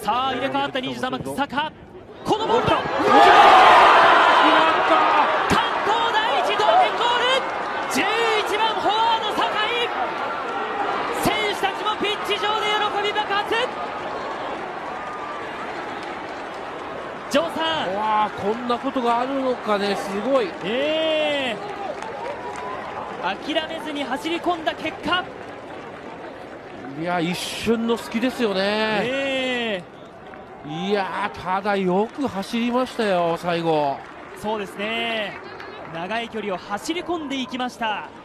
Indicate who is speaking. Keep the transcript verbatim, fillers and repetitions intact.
Speaker 1: さあ入れ替わったにじゅうさんばん草加、このボールだ。関東第一同点ゴール。じゅういちばんフォワード酒井、選手たちもピッチ上で喜び爆発。城さん、
Speaker 2: わあ、こんなことがあるのかね、すごい。
Speaker 1: えー、諦めずに走り込んだ結果、
Speaker 2: いや、一瞬の隙ですよね。
Speaker 1: え
Speaker 2: ー、いやー、ただよく走りましたよ、最後。
Speaker 1: そうですね、長い距離を走り込んでいきました。